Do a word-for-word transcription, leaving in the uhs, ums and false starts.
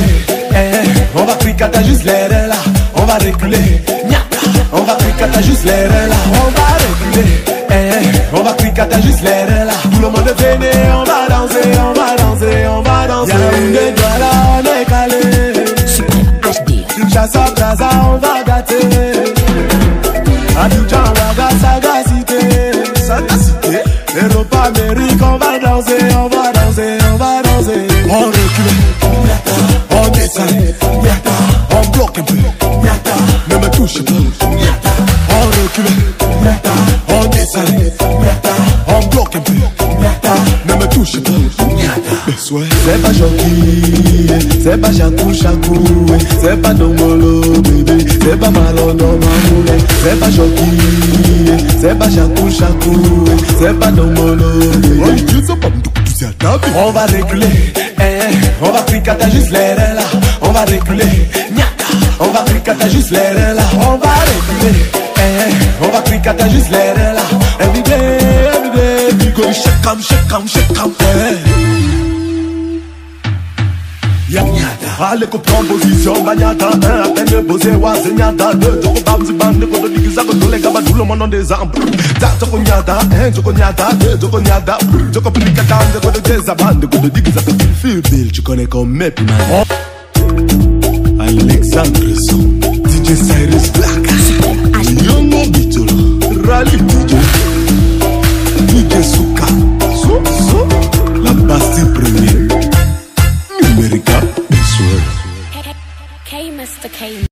eh, on va fricata juste l'air là, on va reculer, on va fricata juste l'air là, on va reculer, eh, on va fricata juste l'air là, tout le monde venez, on va danser, on va danser, on va danser, Yaoundé Douala, on est calé, H D, Kinshasa, Plaza, on va gâter, Abidjan, Ouaga, sagacité, sagacité, Europa, Amérique, on va danser, on va danser, on va danser, on recule, on descend, on bloque un peu, ne me touche pas, on recule, on descend, on bloque un peu, ne me touche pas. C'est pas Joki, c'est pas Chakou Chakou, c'est pas Domolo bébé, c'est pas Malono Mamoulé, c'est pas Joki, c'est pas Chakou Chakou, c'est pas Domolo bébé. On va reculer, eh, on va fricata juste l'air là, on va reculer, on va fricata juste l'air là, on va reculer, eh, on va fricata juste l'air là, every day, every day, we go shake 'em, shake 'em, shake 'em, eh. Allez qu'on prend position, bagnata, un, à peine posé, oise, nyata, deux, toko bamzi bande, kodo digiza, kodo les gaba, tout le monde en des armes. Ta toko nyata, un, toko nyata, deux, toko nyata, toko pilikata, kodo des abande, kodo digiza, kodo feel bill, tu connais comme mes pimans. Alexandre Son, D J Cyrus Black, Yomo Bitolo, Rally D J, D J Souka, Sou, Sou, la Bastille Première, Numérica. K, Mister K.